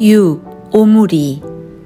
6. 오므리.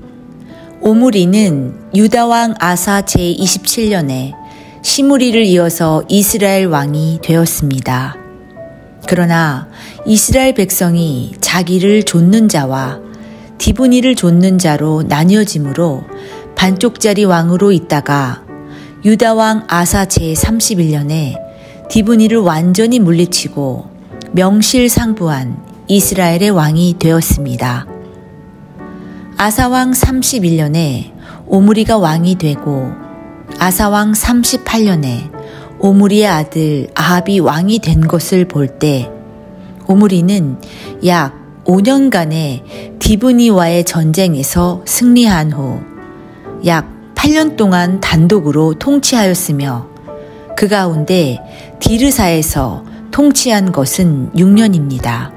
오므리는 유다왕 아사 제27년에 시므리를 이어서 이스라엘 왕이 되었습니다. 그러나 이스라엘 백성이 자기를 좇는 자와 디브니를 좇는 자로 나뉘어지므로 반쪽짜리 왕으로 있다가 유다왕 아사 제31년에 디브니를 완전히 물리치고 명실상부한 이스라엘의 왕이 되었습니다. 아사왕 31년에 오므리가 왕이 되고 아사왕 38년에 오므리의 아들 아합이 왕이 된 것을 볼 때 오므리는 약 5년간의 디브니와의 전쟁에서 승리한 후 약 8년 동안 단독으로 통치하였으며 그 가운데 디르사에서 통치한 것은 6년입니다.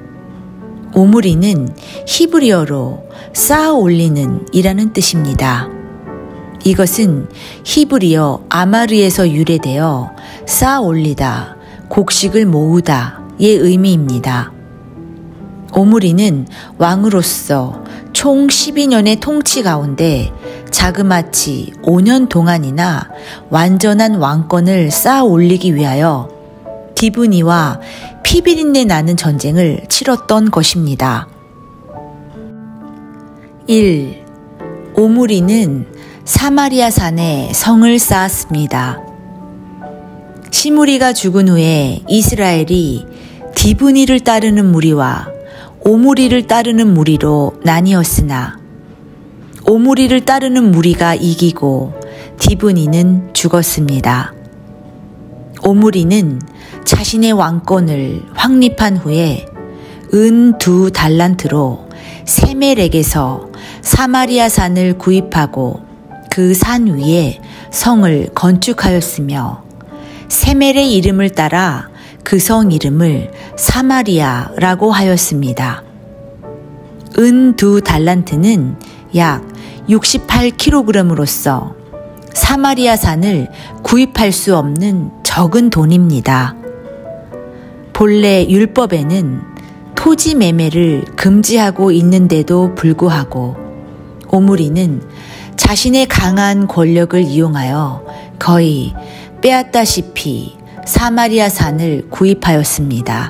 오므리는 히브리어로 쌓아 올리는 이라는 뜻입니다. 이것은 히브리어 아마르에서 유래되어 쌓아 올리다, 곡식을 모으다의 의미입니다. 오므리는 왕으로서 총 12년의 통치 가운데 자그마치 5년 동안이나 완전한 왕권을 쌓아 올리기 위하여 디브니와 피비린내 나는 전쟁을 치렀던 것입니다. 1. 오므리는 사마리아 산에 성을 쌓았습니다. 시므리가 죽은 후에 이스라엘이 디브니를 따르는 무리와 오므리를 따르는 무리로 나뉘었으나 오므리를 따르는 무리가 이기고 디브니는 죽었습니다. 오므리는 자신의 왕권을 확립한 후에 은 2달란트로 세멜렉에서 사마리아 산을 구입하고 그 산 위에 성을 건축하였으며 세멜의 이름을 따라 그 성 이름을 사마리아라고 하였습니다. 은 2달란트는 약 68kg으로서 사마리아 산을 구입할 수 없는 적은 돈입니다. 본래 율법에는 토지 매매를 금지하고 있는데도 불구하고 오므리는 자신의 강한 권력을 이용하여 거의 빼앗다시피 사마리아 산을 구입하였습니다.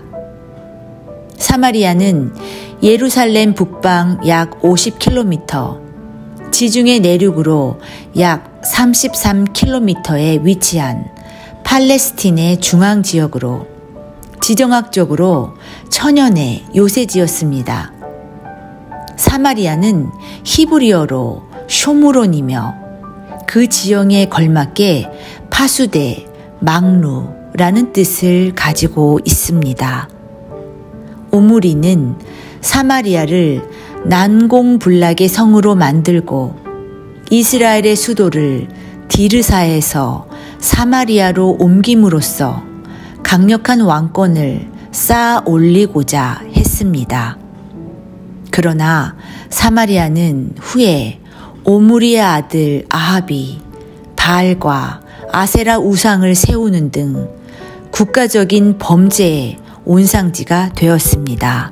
사마리아는 예루살렘 북방 약 50km, 지중해 내륙으로 약 33km에 위치한 팔레스틴의 중앙 지역으로 지정학적으로 천연의 요새지였습니다. 사마리아는 히브리어로 쇼무론이며 그 지형에 걸맞게 파수대, 막루라는 뜻을 가지고 있습니다. 오므리는 사마리아를 난공불락의 성으로 만들고 이스라엘의 수도를 디르사에서 사마리아로 옮김으로써 강력한 왕권을 쌓아 올리고자 했습니다. 그러나 사마리아는 후에 오므리의 아들 아합이 바알과 아세라 우상을 세우는 등 국가적인 범죄의 온상지가 되었습니다.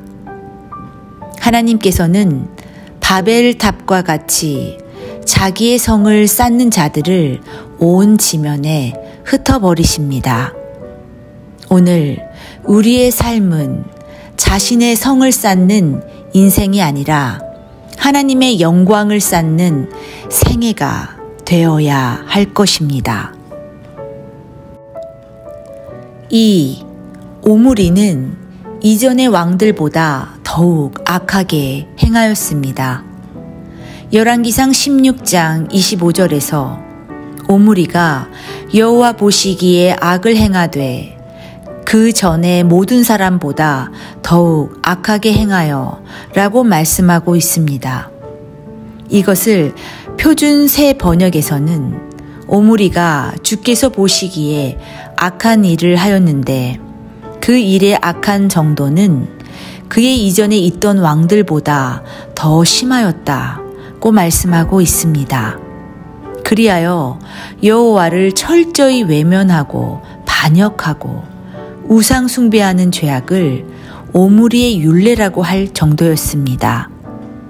하나님께서는 바벨탑과 같이 자기의 성을 쌓는 자들을 온 지면에 흩어버리십니다. 오늘 우리의 삶은 자신의 성을 쌓는 인생이 아니라 하나님의 영광을 쌓는 생애가 되어야 할 것입니다. 2. 오므리는 이전의 왕들보다 더욱 악하게 행하였습니다. 열왕기상 16장 25절에서 오므리가 여호와 보시기에 악을 행하되 그 전에 모든 사람보다 더욱 악하게 행하여 라고 말씀하고 있습니다. 이것을 표준 새 번역에서는 오므리가 주께서 보시기에 악한 일을 하였는데 그 일의 악한 정도는 그의 이전에 있던 왕들보다 더 심하였다고 말씀하고 있습니다. 그리하여 여호와를 철저히 외면하고 반역하고 우상 숭배하는 죄악을 오므리의 율례라고 할 정도였습니다.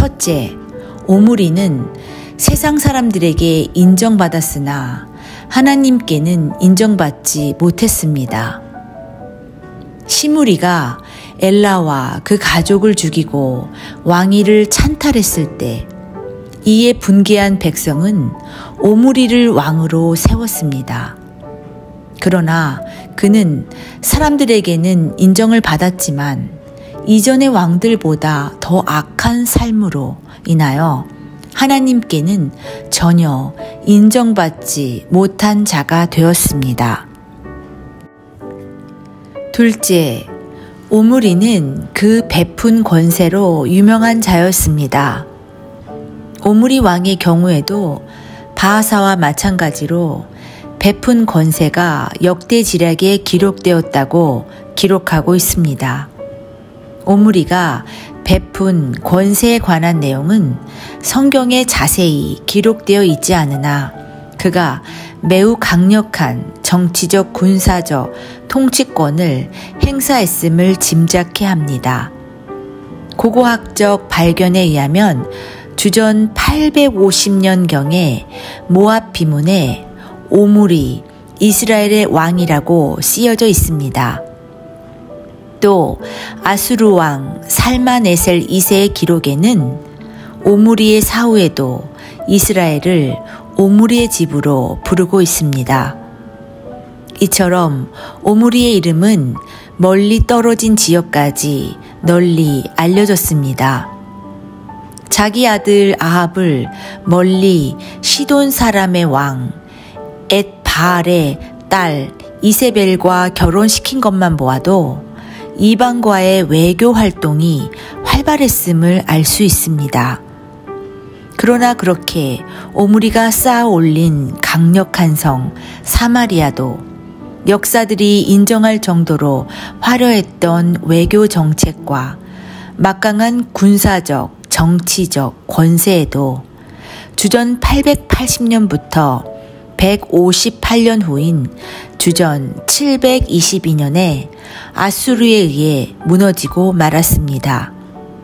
첫째, 오므리는 세상 사람들에게 인정받았으나 하나님께는 인정받지 못했습니다. 시므리가 엘라와 그 가족을 죽이고 왕위를 찬탈했을 때 이에 분개한 백성은 오므리를 왕으로 세웠습니다. 그러나 그는 사람들에게는 인정을 받았지만 이전의 왕들보다 더 악한 삶으로 인하여 하나님께는 전혀 인정받지 못한 자가 되었습니다. 둘째, 오므리는 그 베푼 권세로 유명한 자였습니다. 오므리 왕의 경우에도 바하사와 마찬가지로 베푼 권세가 역대지략에 기록되었다고 기록하고 있습니다. 오므리가 베푼 권세에 관한 내용은 성경에 자세히 기록되어 있지 않으나 그가 매우 강력한 정치적 군사적 통치권을 행사했음을 짐작해 합니다. 고고학적 발견에 의하면 주전 850년경에 모압 비문에 오므리 이스라엘의 왕이라고 쓰여져 있습니다. 또 아수르 왕 살마네셀 2세의 기록에는 오므리의 사후에도 이스라엘을 오므리의 집으로 부르고 있습니다. 이처럼 오므리의 이름은 멀리 떨어진 지역까지 널리 알려졌습니다. 자기 아들 아합을 멀리 시돈 사람의 왕 엣바알의 딸 이세벨과 결혼시킨 것만 보아도 이방과의 외교 활동이 활발했음을 알 수 있습니다. 그러나 그렇게 오므리가 쌓아 올린 강력한 성 사마리아도 역사들이 인정할 정도로 화려했던 외교 정책과 막강한 군사적, 정치적 권세에도 주전 880년부터 158년 후인 주전 722년에 아수르에 의해 무너지고 말았습니다.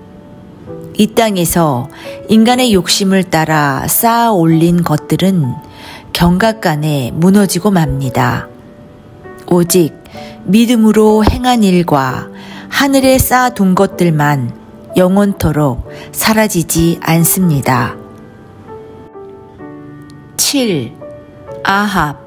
이 땅에서 인간의 욕심을 따라 쌓아 올린 것들은 경각간에 무너지고 맙니다. 오직 믿음으로 행한 일과 하늘에 쌓아둔 것들만 영원토록 사라지지 않습니다. 7. 아합.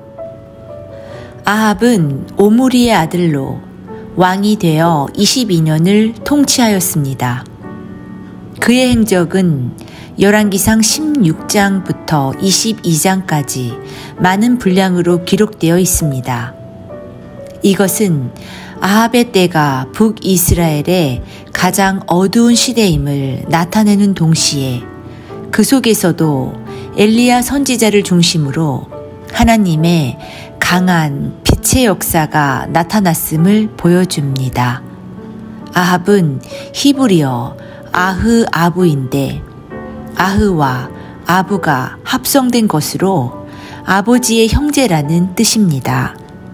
아합은 오므리의 아들로 왕이 되어 22년을 통치하였습니다. 그의 행적은 열왕기상 16장부터 22장까지 많은 분량으로 기록되어 있습니다. 이것은 아합의 때가 북이스라엘의 가장 어두운 시대임을 나타내는 동시에 그 속에서도 엘리야 선지자를 중심으로 하나님의 강한 빛의 역사가 나타났음을 보여줍니다. 아합은 히브리어 아흐아부인데 아흐와 아부가 합성된 것으로 아버지의 형제라는 뜻입니다.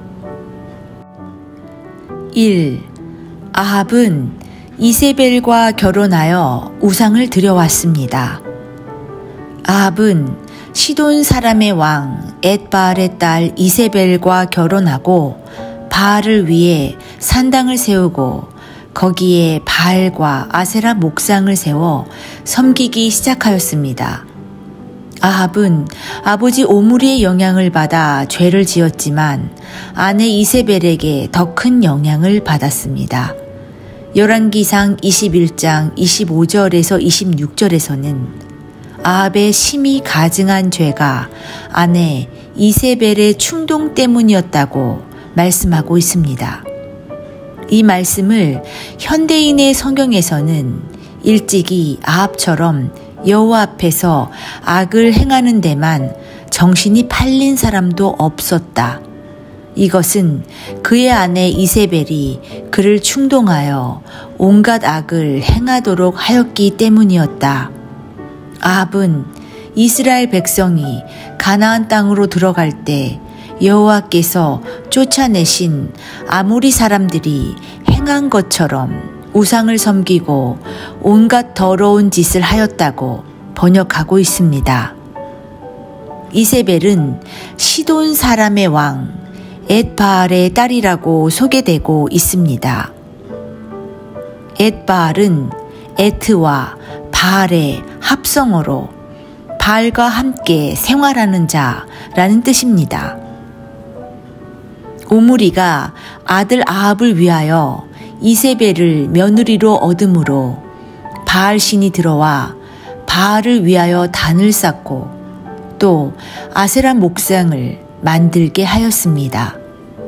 1. 아합은 이세벨과 결혼하여 우상을 드려왔습니다. 아합은 시돈 사람의 왕 엣바알의 딸 이세벨과 결혼하고 바알을 위해 산당을 세우고 거기에 바알과 아세라 목상을 세워 섬기기 시작하였습니다. 아합은 아버지 오므리의 영향을 받아 죄를 지었지만 아내 이세벨에게 더 큰 영향을 받았습니다. 열왕기상 21장 25절에서 26절에서는 아합의 심히 가증한 죄가 아내 이세벨의 충동 때문이었다고 말씀하고 있습니다. 이 말씀을 현대인의 성경에서는 일찍이 아합처럼 여호와 앞에서 악을 행하는 데만 정신이 팔린 사람도 없었다. 이것은 그의 아내 이세벨이 그를 충동하여 온갖 악을 행하도록 하였기 때문이었다. 아합은 이스라엘 백성이 가나안 땅으로 들어갈 때 여호와께서 쫓아내신 아모리 사람들이 행한 것처럼 우상을 섬기고 온갖 더러운 짓을 하였다고 번역하고 있습니다. 이세벨은 시돈 사람의 왕 엣바알의 딸이라고 소개되고 있습니다. 엣바알은 에트와 바알의 합성어로 바알과 함께 생활하는 자라는 뜻입니다. 오므리가 아들 아합을 위하여 이세벨을 며느리로 얻음으로 바알 신이 들어와 바알을 위하여 단을 쌓고 또 아세라 목상을 만들게 하였습니다.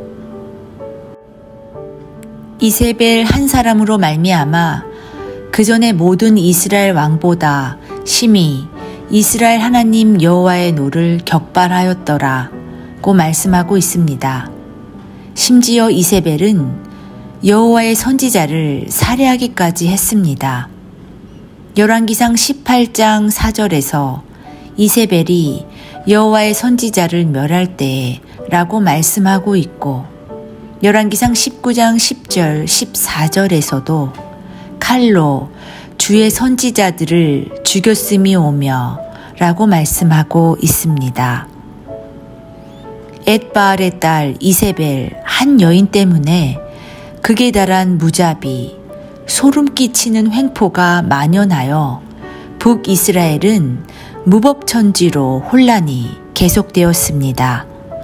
이세벨 한 사람으로 말미암아 그 전에 모든 이스라엘 왕보다 심히 이스라엘 하나님 여호와의 노를 격발하였더라고 말씀하고 있습니다. 심지어 이세벨은 여호와의 선지자를 살해하기까지 했습니다. 열왕기상 18장 4절에서 이세벨이 여호와의 선지자를 멸할 때라고 말씀하고 있고 열왕기상 19장 10절 14절에서도 칼로 주의 선지자들을 죽였음이 오며 라고 말씀하고 있습니다. 엣바알의 딸 이세벨 한 여인 때문에 극에 달한 무자비, 소름 끼치는 횡포가 만연하여 북이스라엘은 무법천지로 혼란이 계속되었습니다.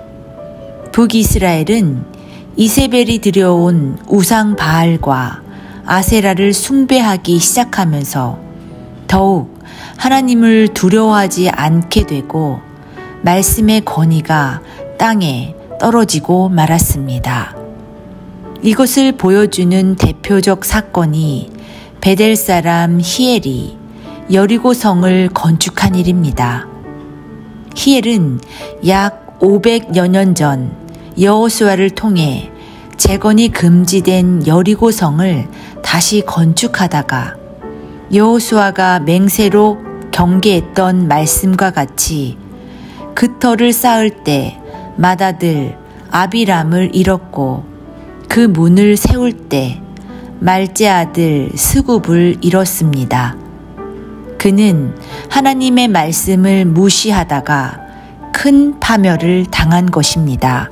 북이스라엘은 이세벨이 들여온 우상 바알과 아세라를 숭배하기 시작하면서 더욱 하나님을 두려워하지 않게 되고 말씀의 권위가 땅에 떨어지고 말았습니다. 이것을 보여주는 대표적 사건이 베델 사람 히엘이 여리고 성을 건축한 일입니다. 히엘은 약 500여 년 전 여호수아를 통해 재건이 금지된 여리고 성을 다시 건축하다가 여호수아가 맹세로 경계했던 말씀과 같이 그 터를 쌓을 때 맏아들 아비람을 잃었고 그 문을 세울 때 말제 아들 스굽을 잃었습니다. 그는 하나님의 말씀을 무시하다가 큰 파멸을 당한 것입니다.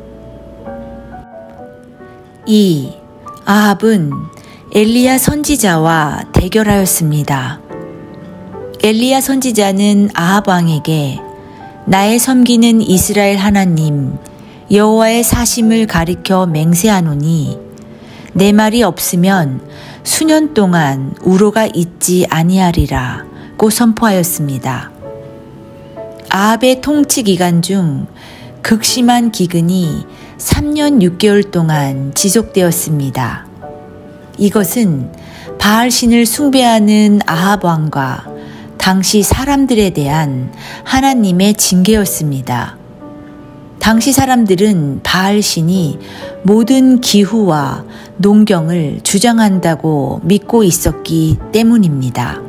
2. 아합은 엘리야 선지자와 대결하였습니다. 엘리야 선지자는 아합 왕에게 나의 섬기는 이스라엘 하나님 여호와의 사심을 가리켜 맹세하노니 내 말이 없으면 수년 동안 우로가 있지 아니하리라고 선포하였습니다. 아합의 통치 기간 중 극심한 기근이 3년 6개월 동안 지속되었습니다. 이것은 바알신을 숭배하는 아합 왕과 당시 사람들에 대한 하나님의 징계였습니다. 당시 사람들은 바알신이 모든 기후와 농경을 주장한다고 믿고 있었기 때문입니다.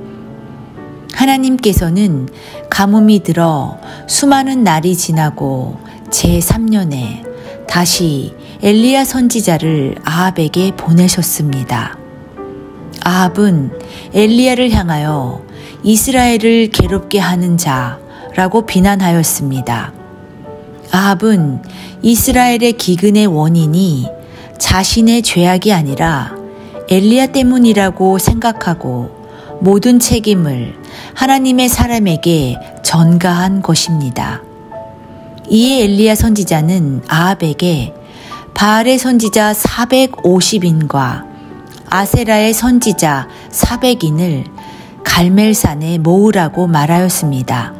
하나님께서는 가뭄이 들어 수많은 날이 지나고 제3년에 다시 엘리야 선지자를 아합에게 보내셨습니다. 아합은 엘리야를 향하여 이스라엘을 괴롭게 하는 자라고 비난하였습니다. 아합은 이스라엘의 기근의 원인이 자신의 죄악이 아니라 엘리야 때문이라고 생각하고 모든 책임을 하나님의 사람에게 전가한 것입니다. 이에 엘리야 선지자는 아합에게 바알의 선지자 450인과 아세라의 선지자 400인을 갈멜산에 모으라고 말하였습니다.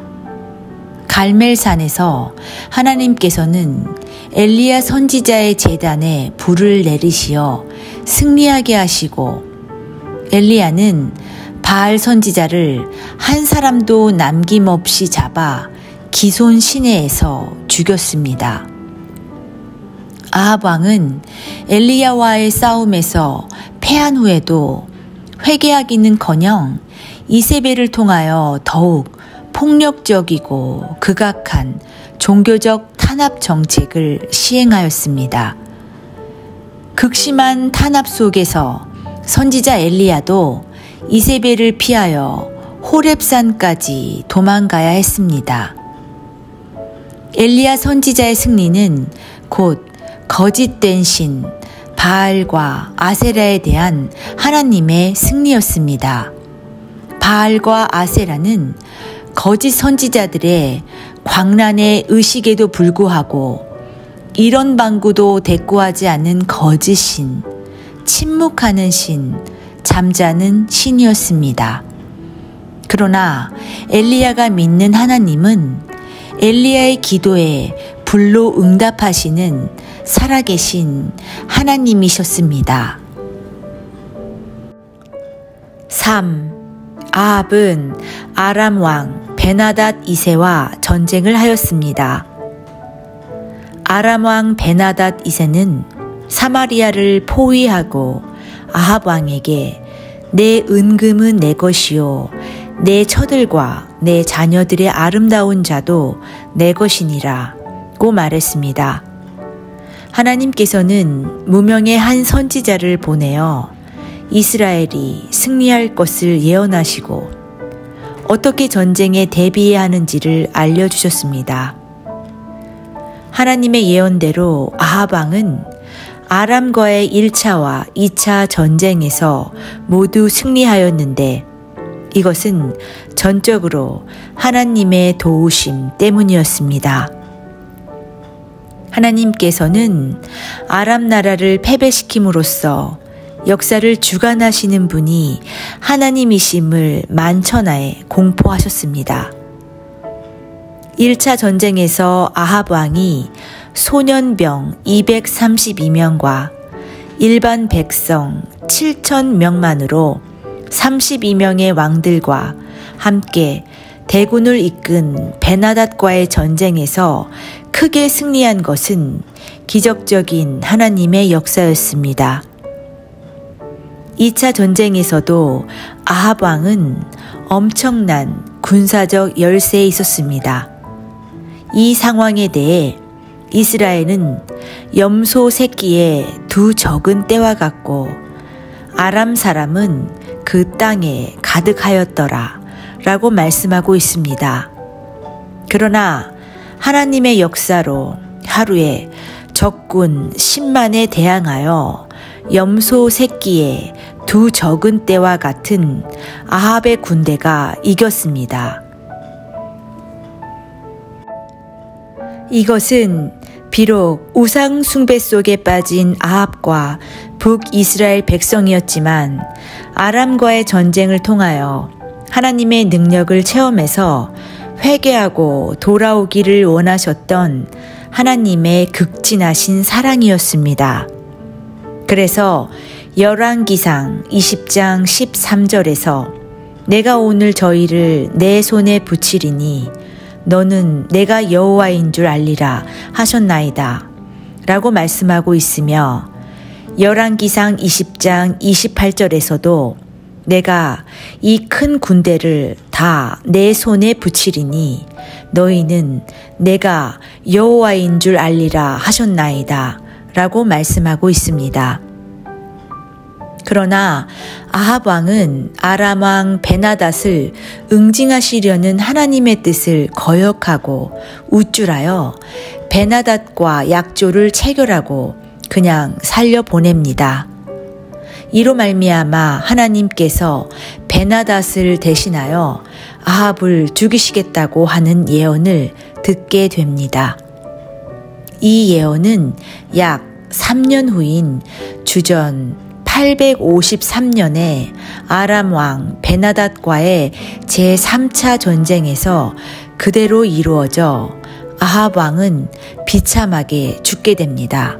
갈멜산에서 하나님께서는 엘리야 선지자의 제단에 불을 내리시어 승리하게 하시고 엘리야는 바알 선지자를 한 사람도 남김없이 잡아 기손 시내에서 죽였습니다. 아합 왕은 엘리야와의 싸움에서 패한 후에도 회개하기는커녕 이세벨을 통하여 더욱 폭력적이고 극악한 종교적 탄압 정책을 시행하였습니다. 극심한 탄압 속에서 선지자 엘리야도 이세벨을 피하여 호렙산까지 도망가야 했습니다. 엘리야 선지자의 승리는 곧 거짓된 신 바알과 아세라에 대한 하나님의 승리였습니다. 바알과 아세라는 거짓 선지자들의 광란의 의식에도 불구하고 이런 방구도 대꾸하지 않는 거짓 신, 침묵하는 신, 잠자는 신이었습니다. 그러나 엘리야가 믿는 하나님은 엘리야의 기도에 불로 응답하시는 살아계신 하나님이셨습니다. 3. 아합은 아람 왕 베나닷 2세와 전쟁을 하였습니다. 아람 왕 베나닷 2세는 사마리아를 포위하고 아합 왕에게 내 은금은 내 것이요 내 처들과 내 자녀들의 아름다운 자도 내 것이니라 고 말했습니다. 하나님께서는 무명의 한 선지자를 보내어 이스라엘이 승리할 것을 예언하시고 어떻게 전쟁에 대비해야 하는지를 알려주셨습니다. 하나님의 예언대로 아합 왕은 아람과의 1차와 2차 전쟁에서 모두 승리하였는데 이것은 전적으로 하나님의 도우심 때문이었습니다. 하나님께서는 아람 나라를 패배시킴으로써 역사를 주관하시는 분이 하나님이심을 만천하에 공포하셨습니다. 1차 전쟁에서 아합 왕이 소년병 232명과 일반 백성 7,000명만으로 32명의 왕들과 함께 대군을 이끈 베나닷과의 전쟁에서 크게 승리한 것은 기적적인 하나님의 역사였습니다. 2차 전쟁에서도 아합 왕은 엄청난 군사적 열세에 있었습니다. 이 상황에 대해 이스라엘은 염소 새끼의 두 적은 때와 같고 아람 사람은 그 땅에 가득하였더라 라고 말씀하고 있습니다. 그러나 하나님의 역사로 하루에 적군 10만에 대항하여 염소 새끼의 두 적은 때와 같은 아합의 군대가 이겼습니다. 이것은 비록 우상 숭배 속에 빠진 아합과 북이스라엘 백성이었지만 아람과의 전쟁을 통하여 하나님의 능력을 체험해서 회개하고 돌아오기를 원하셨던 하나님의 극진하신 사랑이었습니다. 그래서 열왕기상 20장 13절에서 내가 오늘 저희를 내 손에 붙이리니 너는 내가 여호와인 줄 알리라 하셨나이다 라고 말씀하고 있으며 열왕기상 20장 28절에서도 내가 이 큰 군대를 다 내 손에 붙이리니 너희는 내가 여호와인 줄 알리라 하셨나이다 라고 말씀하고 있습니다. 그러나 아합 왕은 아람 왕 베나닷을 응징하시려는 하나님의 뜻을 거역하고 우쭐하여 베나닷과 약조를 체결하고 그냥 살려보냅니다. 이로 말미암아 하나님께서 베나닷을 대신하여 아합을 죽이시겠다고 하는 예언을 듣게 됩니다. 이 예언은 약 3년 후인 주전 853년에 아람 왕 베나닷과의 제3차 전쟁에서 그대로 이루어져 아합 왕은 비참하게 죽게 됩니다.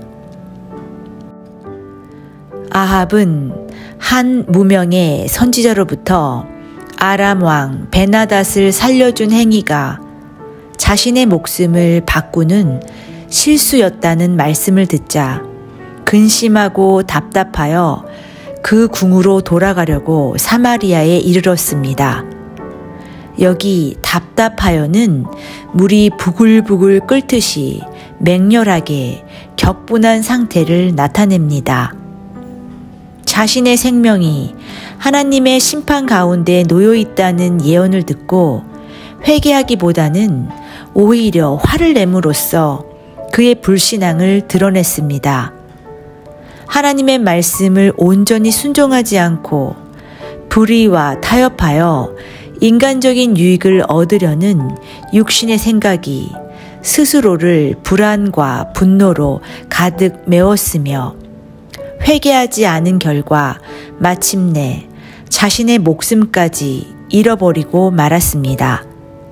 아합은 한 무명의 선지자로부터 아람 왕 베나닷을 살려준 행위가 자신의 목숨을 바꾸는 실수였다는 말씀을 듣자 근심하고 답답하여 그 궁으로 돌아가려고 사마리아에 이르렀습니다. 여기 답답하여는 물이 부글부글 끓듯이 맹렬하게 격분한 상태를 나타냅니다. 자신의 생명이 하나님의 심판 가운데 놓여 있다는 예언을 듣고 회개하기보다는 오히려 화를 내므로써 그의 불신앙을 드러냈습니다. 하나님의 말씀을 온전히 순종하지 않고 불의와 타협하여 인간적인 유익을 얻으려는 육신의 생각이 스스로를 불안과 분노로 가득 메웠으며 회개하지 않은 결과 마침내 자신의 목숨까지 잃어버리고 말았습니다.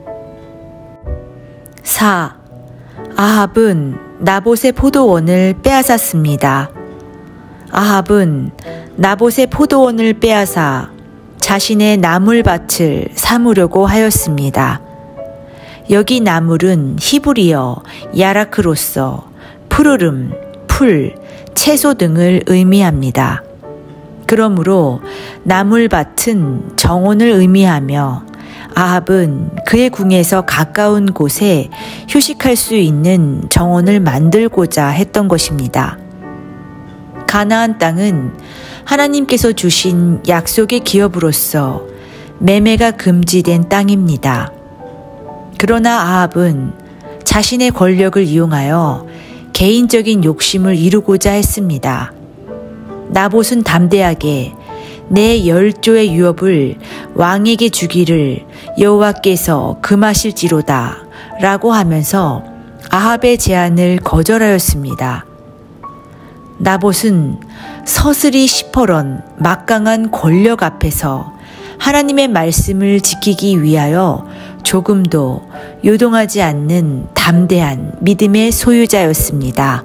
4. 아합은 나봇의 포도원을 빼앗았습니다. 아합은 나봇의 포도원을 빼앗아 자신의 나물밭을 삼으려고 하였습니다. 여기 나물은 히브리어 야라크로서 푸르름, 풀, 채소 등을 의미합니다. 그러므로 나물밭은 정원을 의미하며 아합은 그의 궁에서 가까운 곳에 휴식할 수 있는 정원을 만들고자 했던 것입니다. 가나안 땅은 하나님께서 주신 약속의 기업으로서 매매가 금지된 땅입니다. 그러나 아합은 자신의 권력을 이용하여 개인적인 욕심을 이루고자 했습니다. 나봇은 담대하게 내 10조의 유업을 왕에게 주기를 여호와께서 금하실지로다 라고 하면서 아합의 제안을 거절하였습니다. 나봇은 서슬이 시퍼런 막강한 권력 앞에서 하나님의 말씀을 지키기 위하여 조금도 요동하지 않는 담대한 믿음의 소유자였습니다.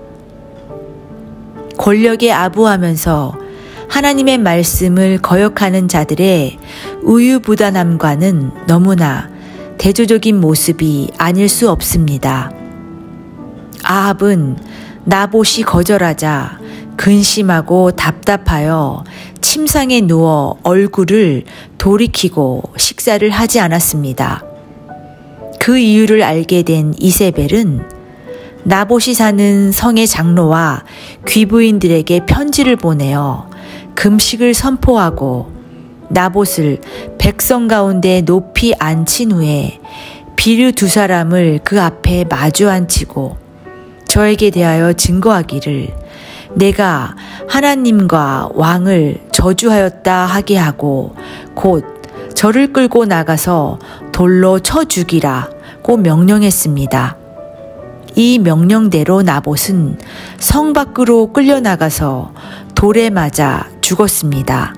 권력에 아부하면서 하나님의 말씀을 거역하는 자들의 우유부단함과는 너무나 대조적인 모습이 아닐 수 없습니다. 아합은 나봇이 거절하자 근심하고 답답하여 침상에 누워 얼굴을 돌이키고 식사를 하지 않았습니다. 그 이유를 알게 된 이세벨은 나봇이 사는 성의 장로와 귀부인들에게 편지를 보내어 금식을 선포하고 나봇을 백성 가운데 높이 앉힌 후에 비류 2사람을 그 앞에 마주 앉히고 저에게 대하여 증거하기를 내가 하나님과 왕을 저주하였다 하게 하고 곧 저를 끌고 나가서 돌로 쳐 죽이라고 명령했습니다. 이 명령대로 나봇은 성 밖으로 끌려나가서 돌에 맞아 죽었습니다.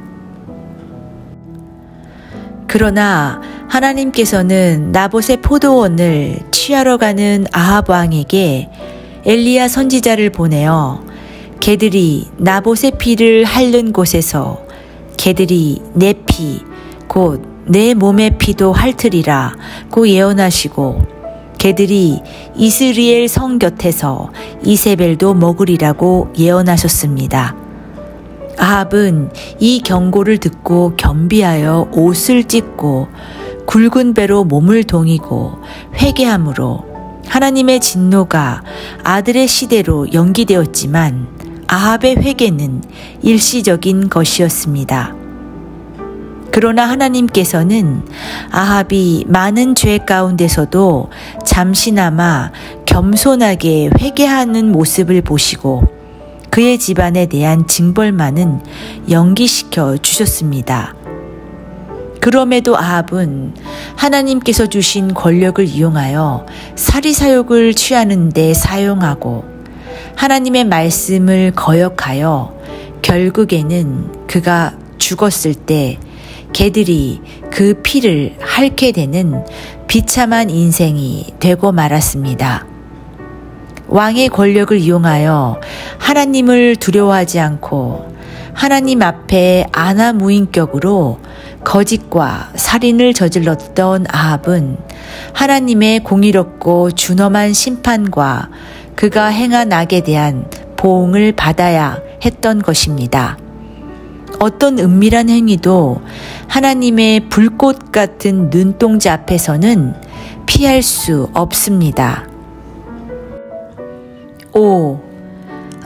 그러나 하나님께서는 나봇의 포도원을 취하러 가는 아합 왕에게 엘리야 선지자를 보내어 개들이 나봇의 피를 핥는 곳에서 개들이 내 피, 곧 내 몸의 피도 핥으리라고 예언하시고 개들이 이스라엘 성 곁에서 이세벨도 먹으리라고 예언하셨습니다. 아합은 이 경고를 듣고 겸비하여 옷을 찢고 굵은 배로 몸을 동이고 회개함으로 하나님의 진노가 아들의 시대로 연기되었지만 아합의 회개는 일시적인 것이었습니다. 그러나 하나님께서는 아합이 많은 죄 가운데서도 잠시나마 겸손하게 회개하는 모습을 보시고 그의 집안에 대한 징벌만은 연기시켜 주셨습니다. 그럼에도 아합은 하나님께서 주신 권력을 이용하여 사리사욕을 취하는 데 사용하고 하나님의 말씀을 거역하여 결국에는 그가 죽었을 때 개들이 그 피를 핥게 되는 비참한 인생이 되고 말았습니다. 왕의 권력을 이용하여 하나님을 두려워하지 않고 하나님 앞에 안하무인격으로 거짓과 살인을 저질렀던 아합은 하나님의 공의롭고 준엄한 심판과 그가 행한 악에 대한 보응을 받아야 했던 것입니다. 어떤 은밀한 행위도 하나님의 불꽃 같은 눈동자 앞에서는 피할 수 없습니다. 5.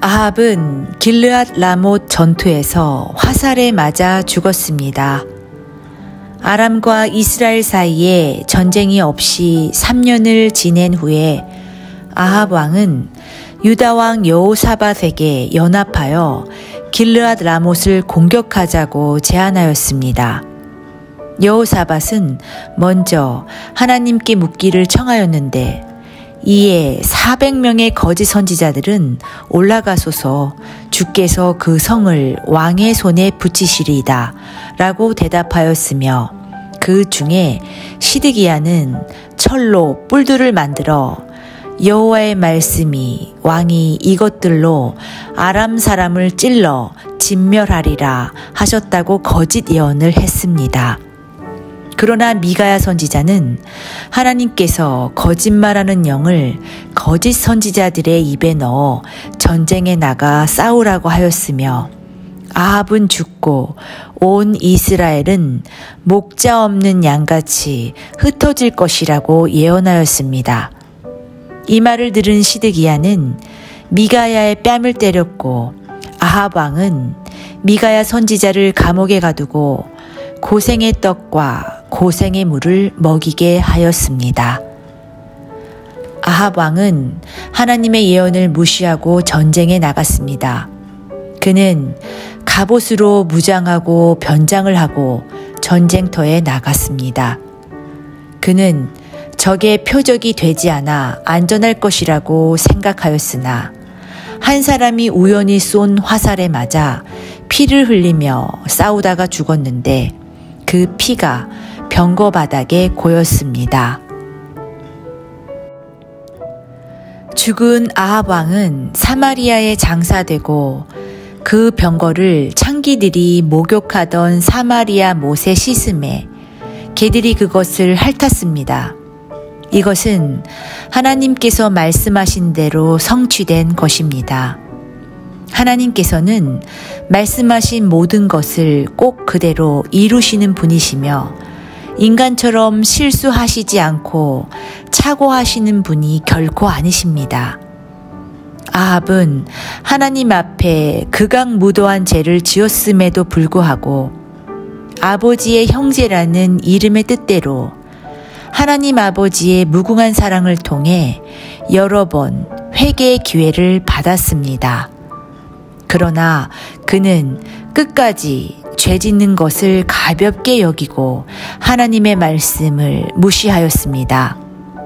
아합은 길르앗 라못 전투에서 화살에 맞아 죽었습니다. 아람과 이스라엘 사이에 전쟁이 없이 3년을 지낸 후에 아합 왕은 유다 왕 여호사밧에게 연합하여 길르앗 라못을 공격하자고 제안하였습니다. 여호사밧은 먼저 하나님께 묻기를 청하였는데 이에 400명의 거짓 선지자들은 올라가소서 주께서 그 성을 왕의 손에 붙이시리이다 라고 대답하였으며 그 중에 시드기야는 철로 뿔들을 만들어 여호와의 말씀이 왕이 이것들로 아람 사람을 찔러 진멸하리라 하셨다고 거짓 예언을 했습니다. 그러나 미가야 선지자는 하나님께서 거짓말하는 영을 거짓 선지자들의 입에 넣어 전쟁에 나가 싸우라고 하였으며 아합은 죽고 온 이스라엘은 목자 없는 양같이 흩어질 것이라고 예언하였습니다. 이 말을 들은 시드기야는 미가야의 뺨을 때렸고 아합 왕은 미가야 선지자를 감옥에 가두고 고생의 떡과 고생의 물을 먹이게 하였습니다. 아합 왕은 하나님의 예언을 무시하고 전쟁에 나갔습니다. 그는 갑옷으로 무장하고 변장을 하고 전쟁터에 나갔습니다. 그는 적의 표적이 되지 않아 안전할 것이라고 생각하였으나 한 사람이 우연히 쏜 화살에 맞아 피를 흘리며 싸우다가 죽었는데 그 피가 병거 바닥에 고였습니다. 죽은 아합 왕은 사마리아에 장사되고 그 병거를 창기들이 목욕하던 사마리아 못에 씻음에 개들이 그것을 핥았습니다. 이것은 하나님께서 말씀하신 대로 성취된 것입니다. 하나님께서는 말씀하신 모든 것을 꼭 그대로 이루시는 분이시며 인간처럼 실수하시지 않고 착오하시는 분이 결코 아니십니다. 아합은 하나님 앞에 극악무도한 죄를 지었음에도 불구하고 아버지의 형제라는 이름의 뜻대로 하나님 아버지의 무궁한 사랑을 통해 여러 번 회개의 기회를 받았습니다. 그러나 그는 끝까지 죄 짓는 것을 가볍게 여기고 하나님의 말씀을 무시하였습니다.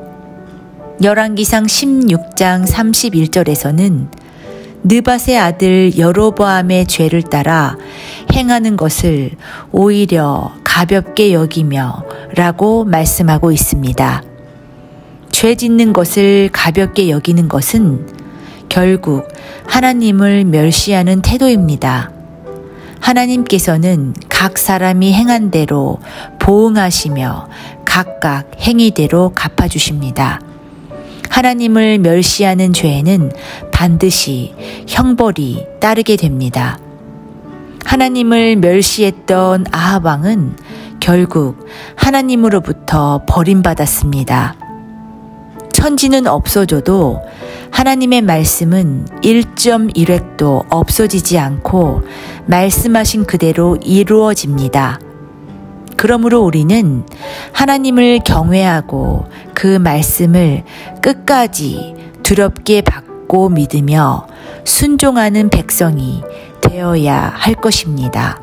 열왕기상 16장 31절에서는 느밧의 아들 여로보암의 죄를 따라 행하는 것을 오히려 가볍게 여기며 라고 말씀하고 있습니다. 죄 짓는 것을 가볍게 여기는 것은 결국 하나님을 멸시하는 태도입니다. 하나님께서는 각 사람이 행한 대로 보응하시며 각각 행위대로 갚아주십니다. 하나님을 멸시하는 죄에는 반드시 형벌이 따르게 됩니다. 하나님을 멸시했던 아합 왕은 결국 하나님으로부터 버림받았습니다. 천지는 없어져도 하나님의 말씀은 1.1획도 없어지지 않고 말씀하신 그대로 이루어집니다. 그러므로 우리는 하나님을 경외하고 그 말씀을 끝까지 두렵게 받고 믿으며 순종하는 백성이 되어야 할 것입니다.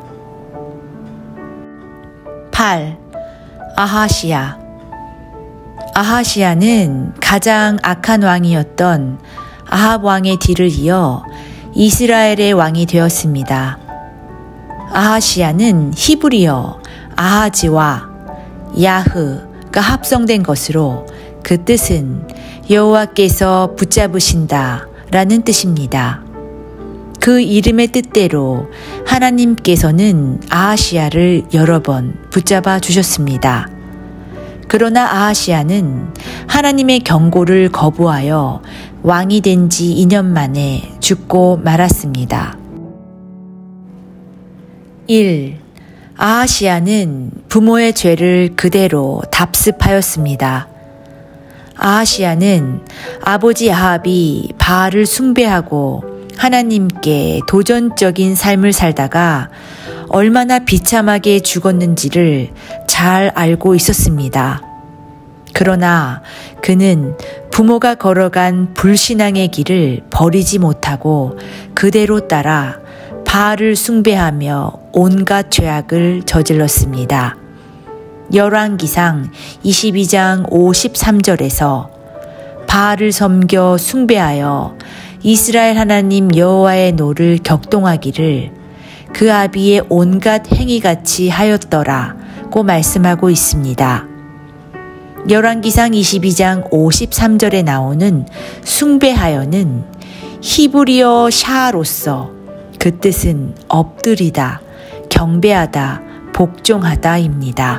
8. 아하시야. 아하시야는 가장 악한 왕이었던 아합 왕의 뒤를 이어 이스라엘의 왕이 되었습니다. 아하시야는 히브리어 아하즈와 야흐가 합성된 것으로 그 뜻은 여호와께서 붙잡으신다 라는 뜻입니다. 그 이름의 뜻대로 하나님께서는 아하시야를 여러 번 붙잡아 주셨습니다. 그러나 아하시야는 하나님의 경고를 거부하여 왕이 된 지 2년 만에 죽고 말았습니다. 1. 아하시야는 부모의 죄를 그대로 답습하였습니다. 아하시야는 아버지 아합이 바알을 숭배하고 하나님께 도전적인 삶을 살다가 얼마나 비참하게 죽었는지를 잘 알고 있었습니다. 그러나 그는 부모가 걸어간 불신앙의 길을 버리지 못하고 그대로 따라 바알을 숭배하며 온갖 죄악을 저질렀습니다. 열왕기상 22장 53절에서 바알을 섬겨 숭배하여 이스라엘 하나님 여호와의 노를 격동하기를 그 아비의 온갖 행위같이 하였더라고 말씀하고 있습니다. 열왕기상 22장 53절에 나오는 숭배하여는 히브리어 샤로서 그 뜻은 엎드리다, 경배하다, 복종하다입니다.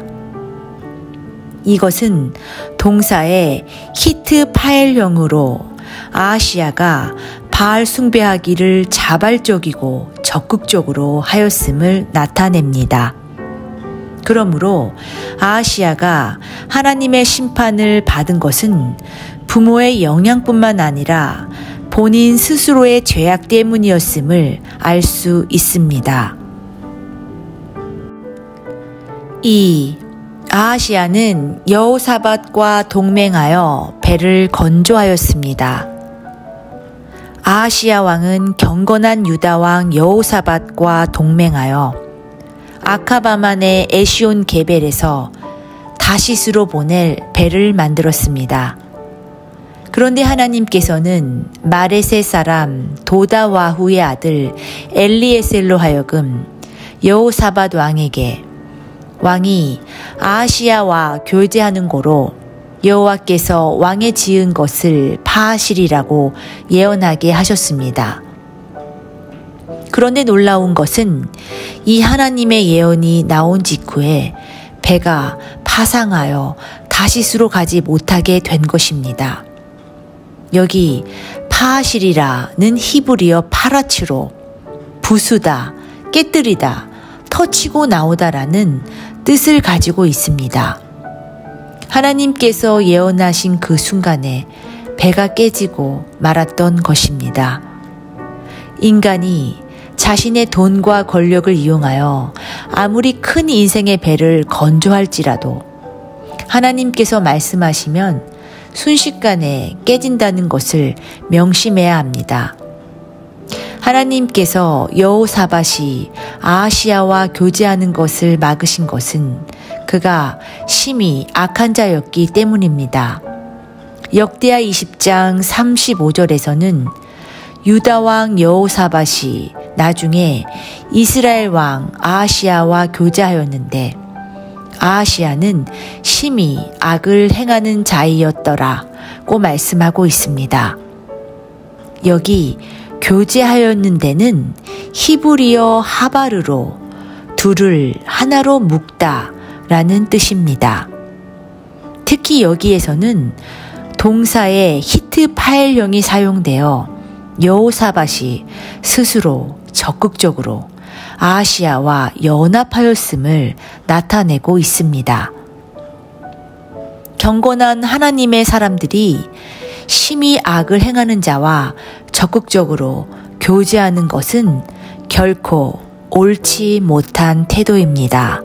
이것은 동사의 히트 파엘형으로 아하시야가 바알 숭배하기를 자발적이고 적극적으로 하였음을 나타냅니다. 그러므로 아하시야가 하나님의 심판을 받은 것은 부모의 영향뿐만 아니라 본인 스스로의 죄악 때문이었음을 알 수 있습니다. 2. 아하시야는 여호사밧과 동맹하여 배를 건조하였습니다. 아하시야 왕은 경건한 유다 왕 여호사밧과 동맹하여 아카바만의 에시온 게벨에서 다시스로 보낼 배를 만들었습니다. 그런데 하나님께서는 마레셋 사람 도다와후의 아들 엘리에셀로 하여금 여호사밧 왕에게 왕이 아하시야와 교제하는 고로 여호와께서 왕에 지은 것을 파하시리라고 예언하게 하셨습니다. 그런데 놀라운 것은 이 하나님의 예언이 나온 직후에 배가 파상하여 다시스로 가지 못하게 된 것입니다. 여기 파하시리라는 히브리어 파라츠로 부수다, 깨뜨리다, 터치고 나오다라는 뜻을 가지고 있습니다. 하나님께서 예언하신 그 순간에 배가 깨지고 말았던 것입니다. 인간이 자신의 돈과 권력을 이용하여 아무리 큰 인생의 배를 건조할지라도 하나님께서 말씀하시면 순식간에 깨진다는 것을 명심해야 합니다. 하나님께서 여호사밧이 아하시야와 교제하는 것을 막으신 것은 그가 심히 악한 자였기 때문입니다. 역대하 20장 35절에서는 유다 왕 여호사밧이 나중에 이스라엘 왕 아하시야와 교제하였는데 아하시야는 심히 악을 행하는 자이었더라고 말씀하고 있습니다. 여기 교제하였는데는 히브리어 하바르로 둘을 하나로 묶다 라는 뜻입니다. 특히 여기에서는 동사의 히트 파엘형이 사용되어 여호사밧이 스스로 적극적으로 아하시야와 연합하였음을 나타내고 있습니다. 경건한 하나님의 사람들이 심히 악을 행하는 자와 적극적으로 교제하는 것은 결코 옳지 못한 태도입니다.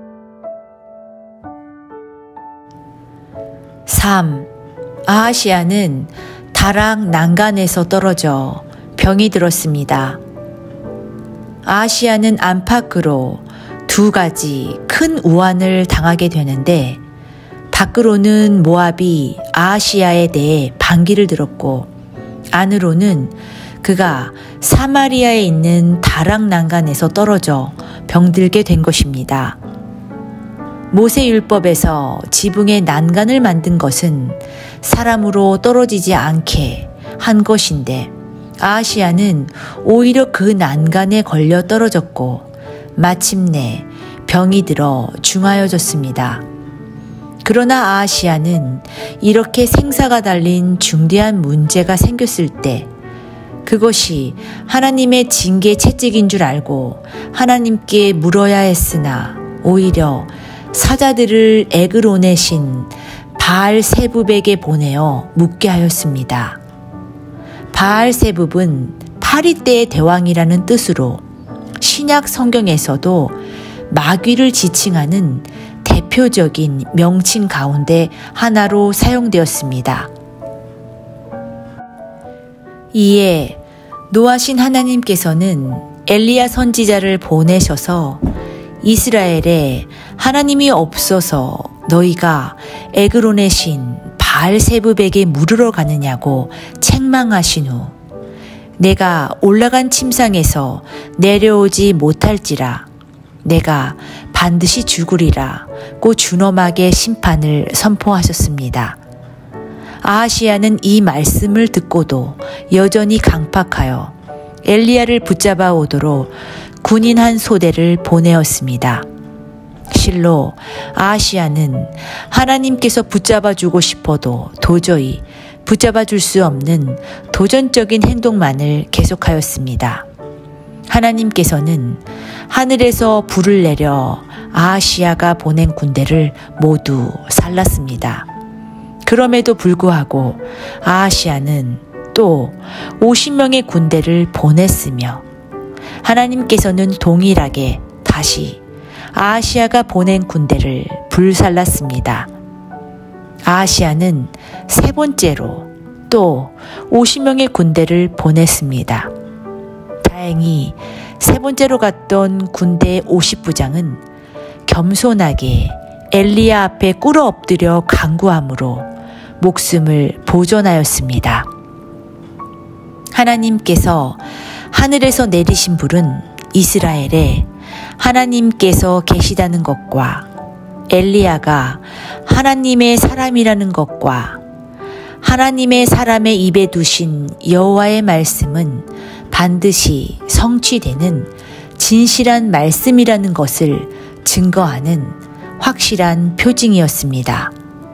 3. 아하시야는 다락 난간에서 떨어져 병이 들었습니다. 아하시야는 안팎으로 두 가지 큰 우환을 당하게 되는데 밖으로는 모압이 아하시야에 대해 반기를 들었고 안으로는 그가 사마리아에 있는 다락 난간에서 떨어져 병들게 된 것입니다. 모세율법에서 지붕에 난간을 만든 것은 사람으로 떨어지지 않게 한 것인데 아하시야는 오히려 그 난간에 걸려 떨어졌고 마침내 병이 들어 중하여졌습니다. 그러나 아하시야는 이렇게 생사가 달린 중대한 문제가 생겼을 때 그것이 하나님의 징계 채찍인 줄 알고 하나님께 물어야 했으나 오히려 사자들을 에그론의 바알세붑에게 보내어 묻게 하였습니다. 바알세붑은 파리떼의 대왕이라는 뜻으로 신약 성경에서도 마귀를 지칭하는 대표적인 명칭 가운데 하나로 사용되었습니다. 이에 노하신 하나님께서는 엘리야 선지자를 보내셔서 이스라엘에 하나님이 없어서 너희가 에그론의 신 바알세붑에게 물으러 가느냐고 책망하신 후 내가 올라간 침상에서 내려오지 못할지라 내가 반드시 죽으리라고 준엄하게 심판을 선포하셨습니다. 아하시야는 이 말씀을 듣고도 여전히 강팍하여 엘리야를 붙잡아 오도록 군인 한 소대를 보내었습니다. 실로 아하시야는 하나님께서 붙잡아 주고 싶어도 도저히 붙잡아 줄 수 없는 도전적인 행동만을 계속하였습니다. 하나님께서는 하늘에서 불을 내려 아하시야가 보낸 군대를 모두 살랐습니다. 그럼에도 불구하고 아하시야는 또 50명의 군대를 보냈으며 하나님께서는 동일하게 다시 아하시야가 보낸 군대를 불살랐습니다. 아하시야는 세 번째로 또 50명의 군대를 보냈습니다. 다행히 세 번째로 갔던 군대 50부장은 겸손하게 엘리야 앞에 꿇어 엎드려 간구함으로 목숨을 보존하였습니다. 하나님께서 하늘에서 내리신 불은 이스라엘에 하나님께서 계시다는 것과 엘리야가 하나님의 사람이라는 것과 하나님의 사람의 입에 두신 여호와의 말씀은 반드시 성취되는 진실한 말씀이라는 것을 증거하는 확실한 표징이었습니다.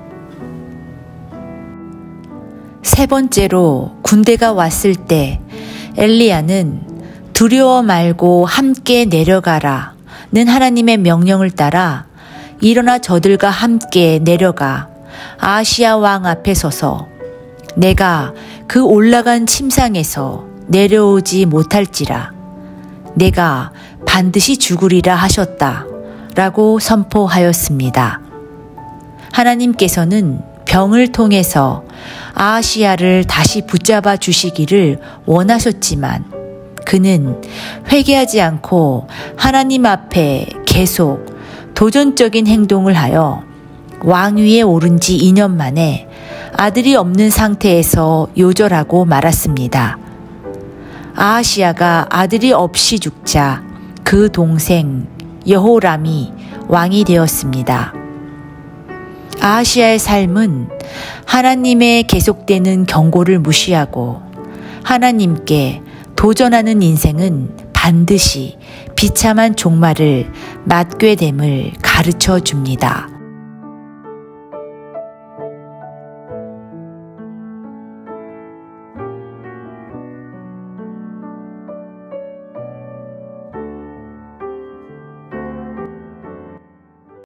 세 번째로 군대가 왔을 때 엘리야는 두려워 말고 함께 내려가라는 하나님의 명령을 따라 일어나 저들과 함께 내려가 아하시야 왕 앞에 서서 내가 그 올라간 침상에서 내려오지 못할지라 내가 반드시 죽으리라 하셨다 라고 선포하였습니다. 하나님께서는 병을 통해서 아하시야를 다시 붙잡아 주시기를 원하셨지만 그는 회개하지 않고 하나님 앞에 계속 도전적인 행동을 하여 왕위에 오른 지 2년 만에 아들이 없는 상태에서 요절하고 말았습니다. 아하시야가 아들이 없이 죽자 그 동생 여호람이 왕이 되었습니다. 아하시야의 삶은 하나님의 계속되는 경고를 무시하고 하나님께 도전하는 인생은 반드시 비참한 종말을 맞게 됨을 가르쳐 줍니다.